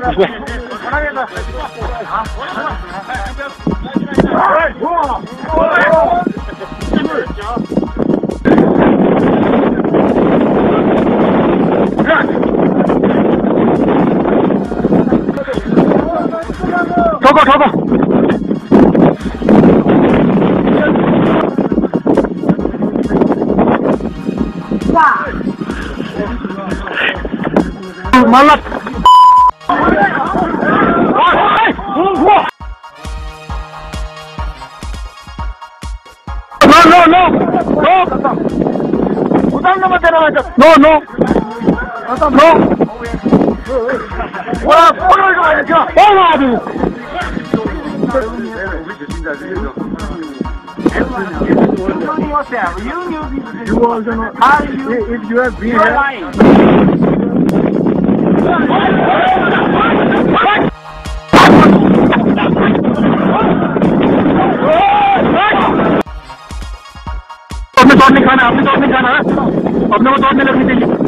ठोको ठोको मालक नो उतारना मत देना no no no if you have been अपने तोड़ नहीं खाना अपने को तोड़ने लगनी चाहिए।